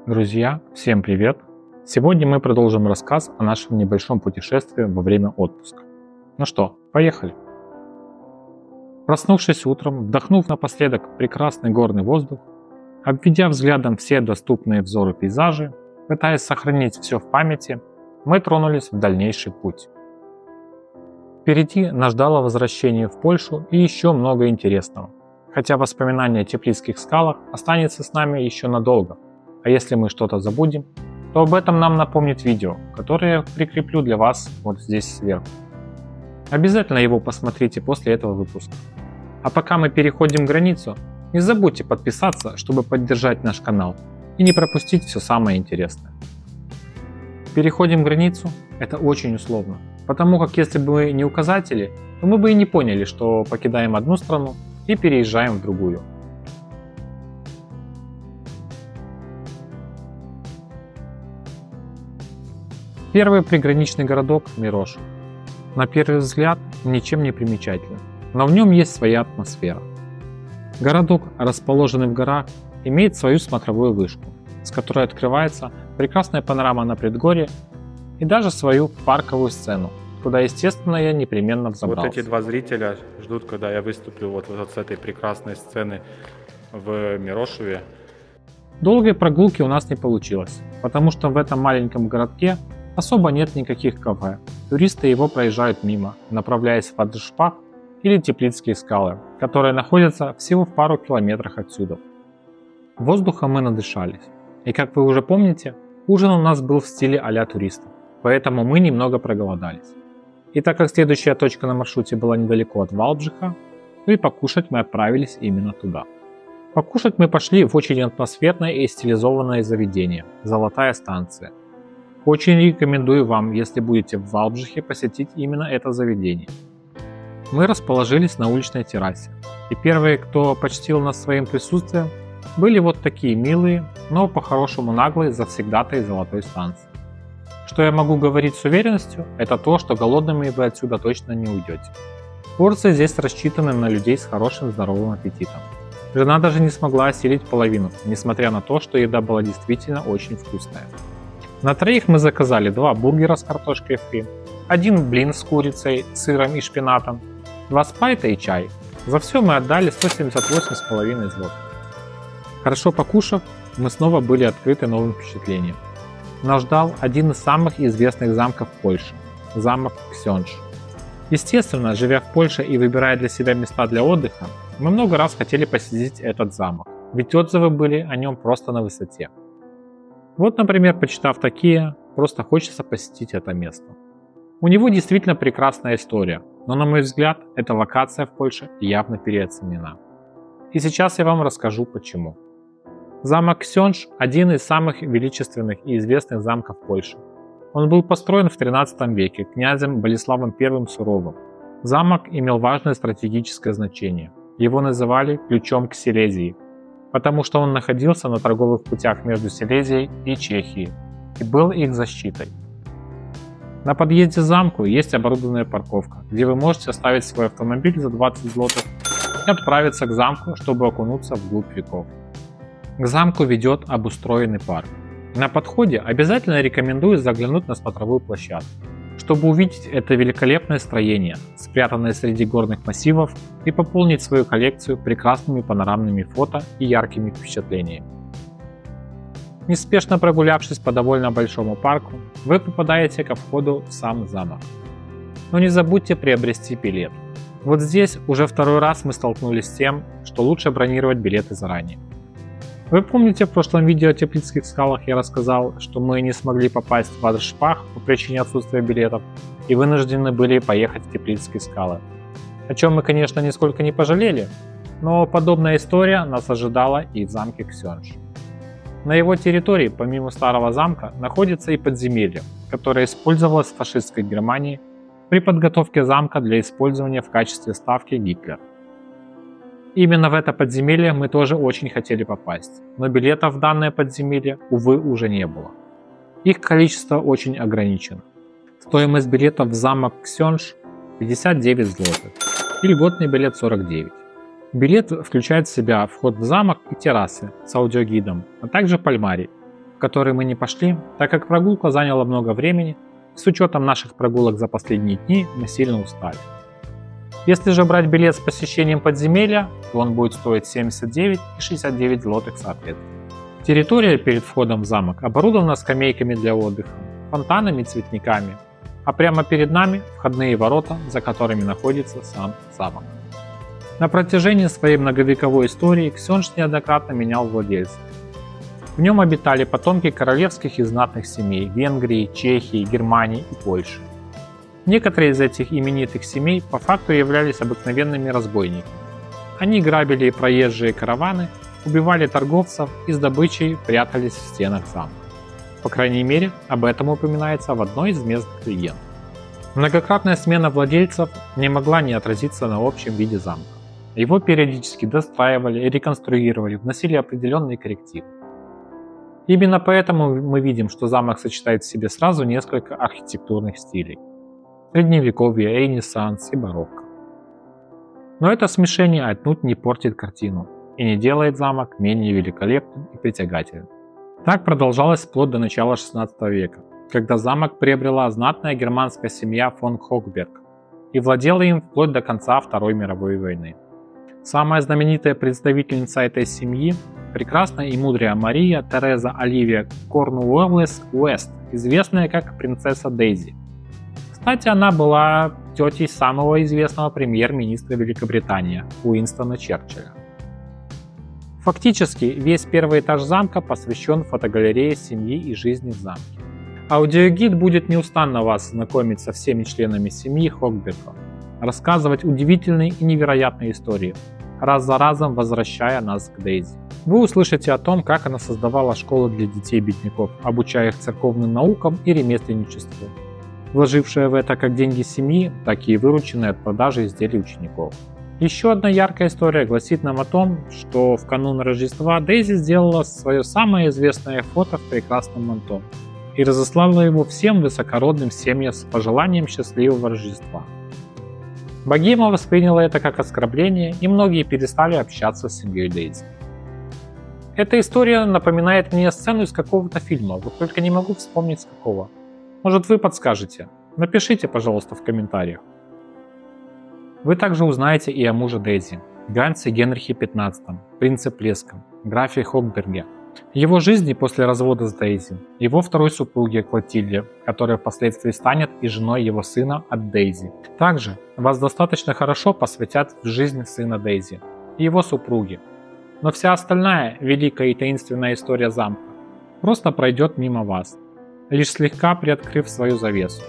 Друзья, всем привет! Сегодня мы продолжим рассказ о нашем небольшом путешествии во время отпуска. Ну что, поехали! Проснувшись утром, вдохнув напоследок прекрасный горный воздух, обведя взглядом все доступные взору пейзажи, пытаясь сохранить все в памяти, мы тронулись в дальнейший путь. Впереди нас ждало возвращение в Польшу и еще много интересного, хотя воспоминание о Теплицких скалах останется с нами еще надолго. А если мы что-то забудем, то об этом нам напомнит видео, которое я прикреплю для вас вот здесь сверху. Обязательно его посмотрите после этого выпуска. А пока мы переходим границу, не забудьте подписаться, чтобы поддержать наш канал и не пропустить все самое интересное. Переходим границу – это очень условно, потому как если бы мы не указатели, то мы бы и не поняли, что покидаем одну страну и переезжаем в другую. Первый приграничный городок – Мирош. На первый взгляд ничем не примечательный, но в нем есть своя атмосфера. Городок, расположенный в горах, имеет свою смотровую вышку, с которой открывается прекрасная панорама на предгорье и даже свою парковую сцену, куда, естественно, я непременно взобрался. Вот эти два зрителя ждут, когда я выступлю вот с этой прекрасной сцены в Мирошеве. Долгой прогулки у нас не получилось, потому что в этом маленьком городке особо нет никаких кафе. Туристы его проезжают мимо, направляясь в Вадышпах или Теплицкие скалы, которые находятся всего в пару километрах отсюда. Воздуха мы надышались. И как вы уже помните, ужин у нас был в стиле а-ля туристов, поэтому мы немного проголодались. И так как следующая точка на маршруте была недалеко от Валбжиха, то и покушать мы отправились именно туда. Покушать мы пошли в очень атмосферное и стилизованное заведение «Золотая станция». Очень рекомендую вам, если будете в Валбжихе, посетить именно это заведение. Мы расположились на уличной террасе, и первые, кто почтил нас своим присутствием, были вот такие милые, но по-хорошему наглые завсегдатаи Золотой станции. Что я могу говорить с уверенностью, это то, что голодными вы отсюда точно не уйдете. Порции здесь рассчитаны на людей с хорошим здоровым аппетитом. Жена даже не смогла осилить половину, несмотря на то, что еда была действительно очень вкусная. На троих мы заказали 2 бургера с картошкой фри, 1 блин с курицей, сыром и шпинатом, 2 спрайта и чай. За все мы отдали 178,5 злотых. Хорошо покушав, мы снова были открыты новым впечатлением. Нас ждал один из самых известных замков Польши – замок Ксьондж. Естественно, живя в Польше и выбирая для себя места для отдыха, мы много раз хотели посетить этот замок, ведь отзывы были о нем просто на высоте. Вот, например, почитав такие, просто хочется посетить это место. У него действительно прекрасная история, но, на мой взгляд, эта локация в Польше явно переоценена. И сейчас я вам расскажу почему. Замок Ксьондж – один из самых величественных и известных замков Польши. Он был построен в XIII веке князем Болеславом I Суровым. Замок имел важное стратегическое значение. Его называли «ключом к Силезии», потому что он находился на торговых путях между Силезией и Чехией и был их защитой. На подъезде к замку есть оборудованная парковка, где вы можете оставить свой автомобиль за 20 злотых и отправиться к замку, чтобы окунуться вглубь веков. К замку ведет обустроенный парк. На подходе обязательно рекомендую заглянуть на смотровую площадку, чтобы увидеть это великолепное строение, спрятанное среди горных массивов, и пополнить свою коллекцию прекрасными панорамными фото и яркими впечатлениями. Неспешно прогулявшись по довольно большому парку, вы попадаете ко входу в сам замок. Но не забудьте приобрести билет. Вот здесь уже второй раз мы столкнулись с тем, что лучше бронировать билеты заранее. Вы помните, в прошлом видео о Теплицких скалах я рассказал, что мы не смогли попасть в Вадышпах по причине отсутствия билетов и вынуждены были поехать в Теплицкие скалы. О чем мы, конечно, нисколько не пожалели, но подобная история нас ожидала и в замке Ксьондж. На его территории, помимо старого замка, находится и подземелье, которое использовалось в фашистской Германии при подготовке замка для использования в качестве ставки Гитлера. Именно в это подземелье мы тоже очень хотели попасть, но билетов в данное подземелье, увы, уже не было. Их количество очень ограничено. Стоимость билетов в замок Ксьондж 59 злотых и льготный билет 49. Билет включает в себя вход в замок и террасы с аудиогидом, а также пальмарий. в который мы не пошли, так как прогулка заняла много времени, и с учетом наших прогулок за последние дни мы сильно устали. Если же брать билет с посещением подземелья, то он будет стоить 79 и 69 злотых соответственно. Территория перед входом в замок оборудована скамейками для отдыха, фонтанами и цветниками, а прямо перед нами входные ворота, за которыми находится сам замок. На протяжении своей многовековой истории Ксёндж неоднократно менял владельцев. В нем обитали потомки королевских и знатных семей Венгрии, Чехии, Германии и Польши. Некоторые из этих именитых семей по факту являлись обыкновенными разбойниками. Они грабили проезжие караваны, убивали торговцев и с добычей прятались в стенах замка. По крайней мере, об этом упоминается в одной из местных легенд. Многократная смена владельцев не могла не отразиться на общем виде замка. Его периодически достраивали, реконструировали, вносили определенные коррективы. Именно поэтому мы видим, что замок сочетает в себе сразу несколько архитектурных стилей: средневековье, ренессанс и барокко. Но это смешение отнюдь не портит картину и не делает замок менее великолепным и притягательным. Так продолжалось вплоть до начала XVI века, когда замок приобрела знатная германская семья фон Хогберг и владела им вплоть до конца Второй мировой войны. Самая знаменитая представительница этой семьи – прекрасная и мудрая Мария Тереза Оливия Корнуоллес Уэст, известная как принцесса Дейзи. Кстати, она была тетей самого известного премьер-министра Великобритании Уинстона Черчилля. Фактически, весь первый этаж замка посвящен фотогалерее семьи и жизни в замке. Аудиогид будет неустанно вас знакомить со всеми членами семьи Хогбергов, рассказывать удивительные и невероятные истории, раз за разом возвращая нас к Дейзи. Вы услышите о том, как она создавала школы для детей-бедняков, обучая их церковным наукам и ремесленничеству, вложившая в это как деньги семьи, так и вырученные от продажи изделий учеников. Еще одна яркая история гласит нам о том, что в канун Рождества Дейзи сделала свое самое известное фото в прекрасном манто и разослала его всем высокородным семьям с пожеланием счастливого Рождества. Богема восприняла это как оскорбление, и многие перестали общаться с семьей Дейзи. Эта история напоминает мне сцену из какого-то фильма, вот только не могу вспомнить с какого. Может, вы подскажете? Напишите, пожалуйста, в комментариях. Вы также узнаете и о муже Дейзи, Гансе Генрихе XV, принце Плеском, графе Хогберге, его жизни после развода с Дейзи, его второй супруге Клотильде, которая впоследствии станет и женой его сына от Дейзи. Также вас достаточно хорошо посвятят в жизнь сына Дейзи и его супруги. Но вся остальная великая и таинственная история замка просто пройдет мимо вас, лишь слегка приоткрыв свою завесу.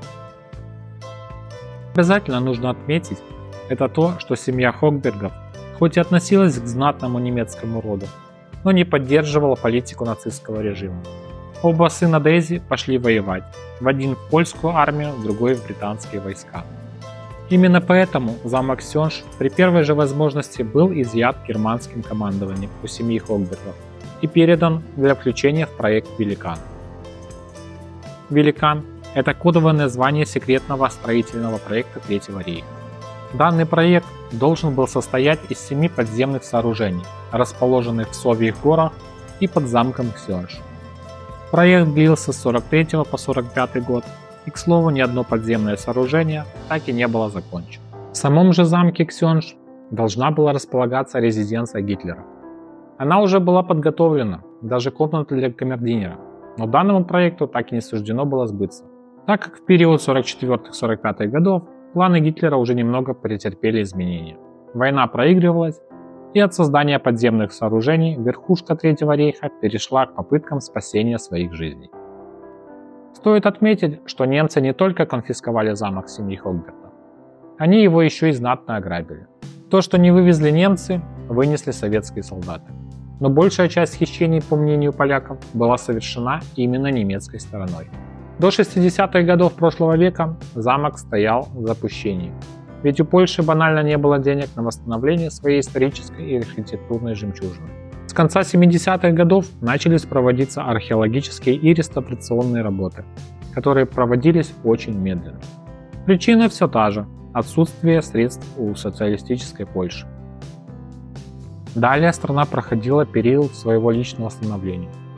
Обязательно нужно отметить, это то, что семья Хогбергов хоть и относилась к знатному немецкому роду, но не поддерживала политику нацистского режима. Оба сына Дейзи пошли воевать, в один в польскую армию, в другой в британские войска. Именно поэтому замок Ксёндж при первой же возможности был изъят германским командованием у семьи Хогбергов и передан для включения в проект «Великан». «Великан» — это кодовое название секретного строительного проекта Третьего рейха. Данный проект должен был состоять из 7 подземных сооружений, расположенных в Совьих горах и под замком Ксёндж. Проект длился с 43 по 45 год, и, к слову, ни одно подземное сооружение так и не было закончено. В самом же замке Ксёндж должна была располагаться резиденция Гитлера. Она уже была подготовлена, даже комната для камердинера, но данному проекту так и не суждено было сбыться, так как в период 44-45 годов планы Гитлера уже немного претерпели изменения. Война проигрывалась, и от создания подземных сооружений верхушка Третьего рейха перешла к попыткам спасения своих жизней. Стоит отметить, что немцы не только конфисковали замок семьи Хогбергов, они его еще и знатно ограбили. То, что не вывезли немцы, вынесли советские солдаты. Но большая часть хищений, по мнению поляков, была совершена именно немецкой стороной. До 60-х годов прошлого века замок стоял в запустении, ведь у Польши банально не было денег на восстановление своей исторической и архитектурной жемчужины. С конца 70-х годов начались проводиться археологические и реставрационные работы, которые проводились очень медленно. Причина все та же – отсутствие средств у социалистической Польши. Далее страна проходила период своего личного становления.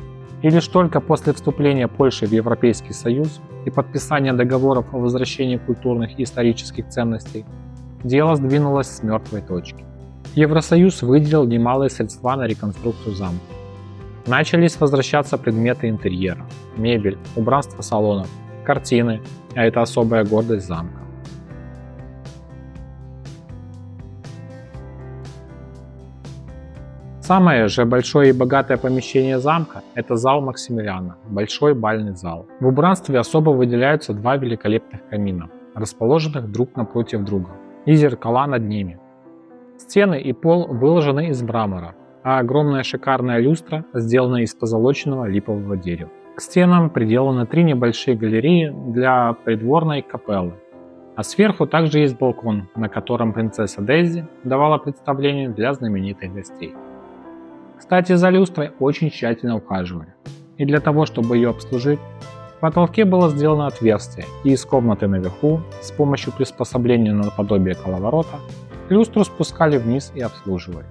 И лишь только после вступления Польши в Европейский Союз и подписания договоров о возвращении культурных и исторических ценностей дело сдвинулось с мертвой точки. Евросоюз выделил немалые средства на реконструкцию замка. Начались возвращаться предметы интерьера, мебель, убранство салонов, картины, а это особая гордость замка. Самое же большое и богатое помещение замка – это зал Максимилиана, большой бальный зал. В убранстве особо выделяются два великолепных камина, расположенных друг напротив друга, и зеркала над ними. Стены и пол выложены из мрамора, а огромная шикарная люстра сделана из позолоченного липового дерева. К стенам приделаны 3 небольшие галереи для придворной капеллы, а сверху также есть балкон, на котором принцесса Дейзи давала представление для знаменитых гостей. Кстати, за люстрой очень тщательно ухаживали, и для того, чтобы ее обслужить, в потолке было сделано отверстие, и из комнаты наверху, с помощью приспособления наподобие коловорота, люстру спускали вниз и обслуживали.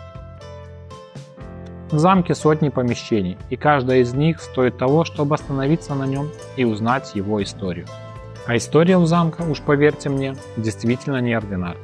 В замке сотни помещений, и каждая из них стоит того, чтобы остановиться на нем и узнать его историю. А история у замка, уж поверьте мне, действительно неординарна.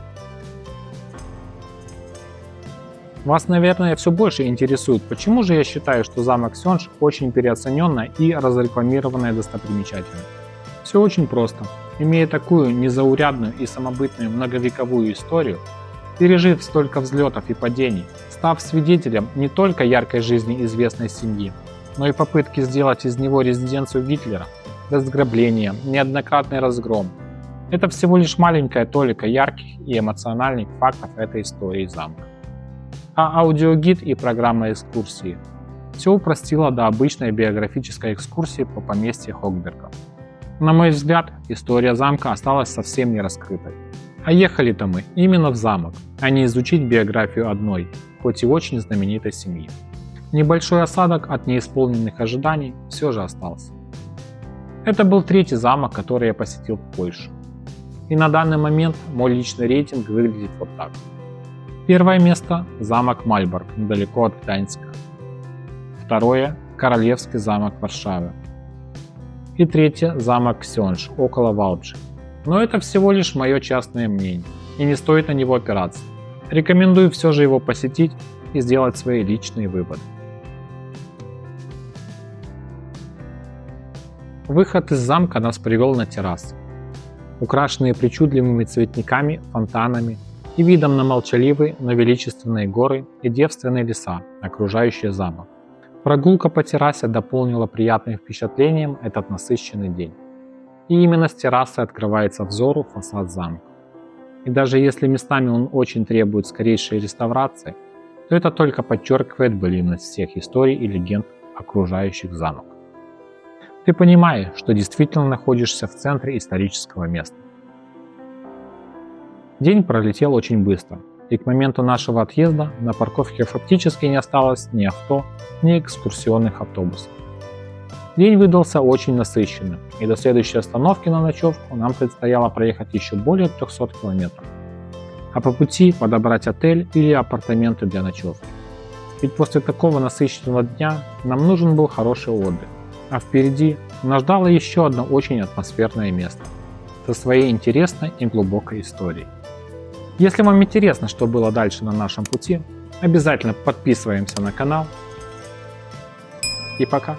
Вас, наверное, все больше интересует, почему же я считаю, что замок Сенж очень переоцененная и разрекламированная достопримечательность. Все очень просто. Имея такую незаурядную и самобытную многовековую историю, пережив столько взлетов и падений, став свидетелем не только яркой жизни известной семьи, но и попытки сделать из него резиденцию Гитлера, разграбление, неоднократный разгром. Это всего лишь маленькая толика ярких и эмоциональных фактов этой истории замка. А аудиогид и программа экскурсии все упростило до обычной биографической экскурсии по поместью Хогбергов. На мой взгляд, история замка осталась совсем не раскрытой. А ехали-то мы именно в замок, а не изучить биографию одной, хоть и очень знаменитой семьи. Небольшой осадок от неисполненных ожиданий все же остался. Это был 3-й замок, который я посетил в Польше. И на данный момент мой личный рейтинг выглядит вот так. Первое место – замок Мальборг, недалеко от Гданьска. Второе – Королевский замок Варшавы. И третье – замок Сенж, около Валбжи. Но это всего лишь мое частное мнение, и не стоит на него опираться. Рекомендую все же его посетить и сделать свои личные выводы. Выход из замка нас привел на террасы, украшенные причудливыми цветниками, фонтанами и видом на молчаливые, но величественные горы и девственные леса, окружающие замок. Прогулка по террасе дополнила приятным впечатлением этот насыщенный день. И именно с террасы открывается взору фасад замка. И даже если местами он очень требует скорейшей реставрации, то это только подчеркивает былинность всех историй и легенд, окружающих замок. Ты понимаешь, что действительно находишься в центре исторического места. День пролетел очень быстро, и к моменту нашего отъезда на парковке фактически не осталось ни авто, ни экскурсионных автобусов. День выдался очень насыщенным, и до следующей остановки на ночевку нам предстояло проехать еще более 300 километров, а по пути подобрать отель или апартаменты для ночевки. Ведь после такого насыщенного дня нам нужен был хороший отдых, а впереди нас ждало еще одно очень атмосферное место со своей интересной и глубокой историей. Если вам интересно, что было дальше на нашем пути, обязательно подписываемся на канал. И пока!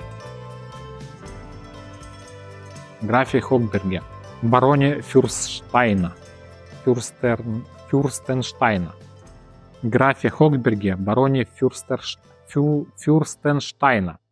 Графе Хогберге, бароне Фюрстенштайна. Графе Хогберге, бароне Фюрстенштайна.